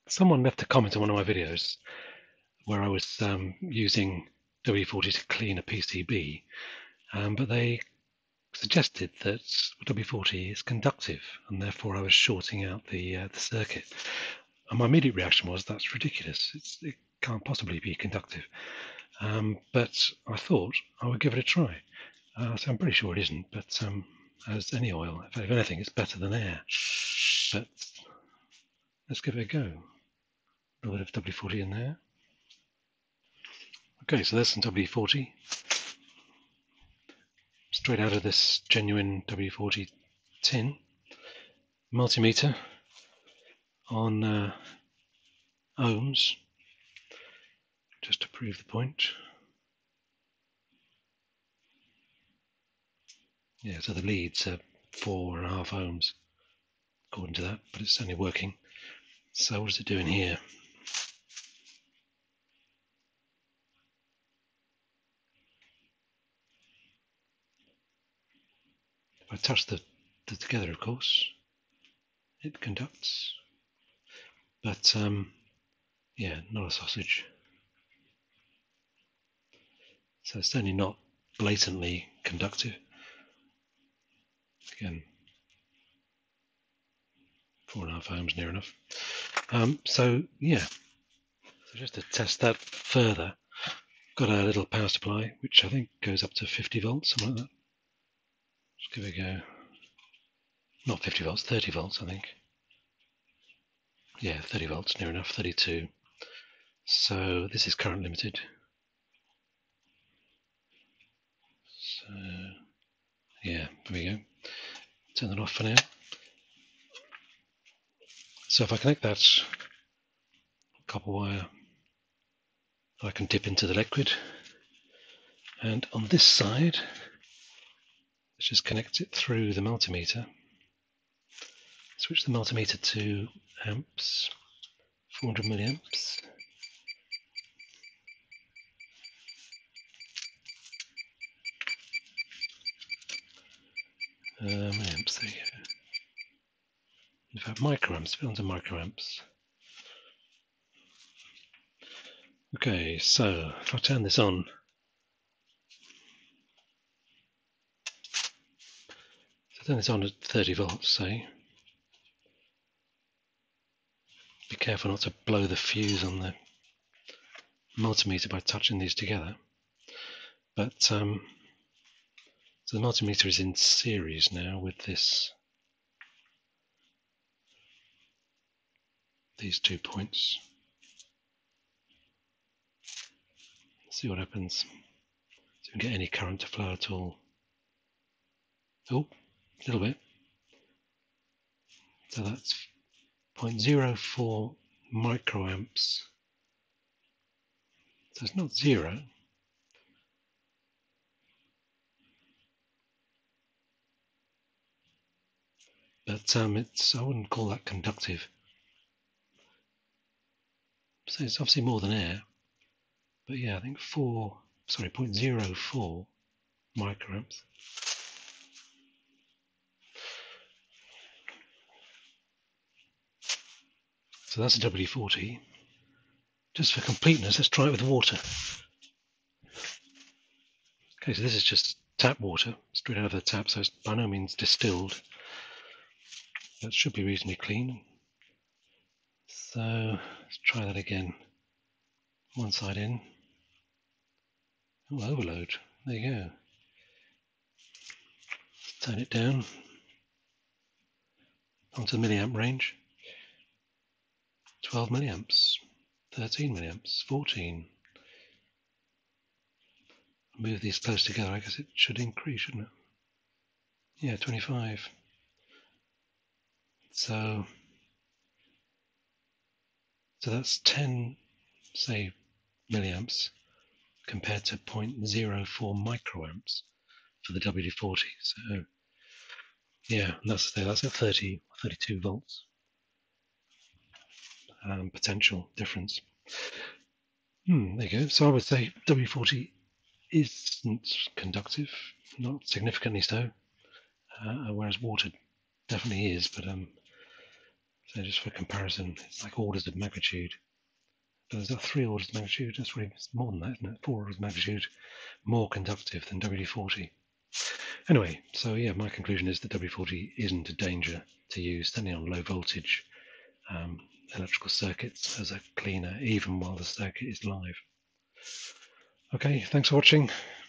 Someone left a comment on one of my videos where I was using WD-40 to clean a PCB, but they suggested that WD-40 is conductive, and therefore I was shorting out the circuit. And my immediate reaction was, that's ridiculous. It can't possibly be conductive. But I thought I would give it a try. So I'm pretty sure it isn't, but as any oil, if anything, it's better than air. But let's give it a go. A little bit of WD-40 in there. Okay, so there's some WD-40. Straight out of this genuine WD-40 tin. Multimeter on ohms, just to prove the point. Yeah, so the leads are 4.5 ohms according to that, but it's only working. So what is it doing here? If I touch the together, of course, it conducts. But yeah, not a sausage. So it's certainly not blatantly conductive. Again, 4.5 ohms, near enough. So yeah, so just to test that further, got a little power supply, which I think goes up to 50 volts, something like that. Just give it a go. Not 50 volts, 30 volts, I think. Yeah, 30 volts, near enough, 32. So this is current limited. So yeah, there we go. Turn that off for now. So if I connect that copper wire, I can dip into the liquid. And on this side, let's just connect it through the multimeter. Switch the multimeter to amps, 400 milliamps. Amps, there you go. In fact, microamps, put onto microamps. Okay, so if I turn this on, turn this on at 30 volts, say. Be careful not to blow the fuse on the multimeter by touching these together. But so the multimeter is in series now with these 2 points. Let's see what happens. See if we can get any current to flow at all. Oh, a little bit. So that's 0.04 microamps. So it's not zero. But I wouldn't call that conductive. So it's obviously more than air. But yeah, I think 0.04 microamps. So that's a WD-40. Just for completeness, let's try it with water. Okay, so this is just tap water, straight out of the tap, so it's by no means distilled. That should be reasonably clean. So let's try that again. One side in. Oh, overload. There you go. Turn it down onto the milliamp range. 12 milliamps, 13 milliamps, 14. Move these close together, I guess it should increase, shouldn't it? Yeah, 25. So that's 10, say, milliamps compared to 0.04 microamps for the WD-40. So yeah, that's at 32 volts potential difference. There you go. So I would say WD-40 isn't conductive, not significantly so, whereas water definitely is, but So just for comparison, it's like orders of magnitude. But there's 3 orders of magnitude. That's really more than that, isn't it? 4 orders of magnitude more conductive than WD-40. Anyway, so yeah, my conclusion is that WD-40 isn't a danger to use, certainly on low voltage electrical circuits as a cleaner, even while the circuit is live. Okay, thanks for watching.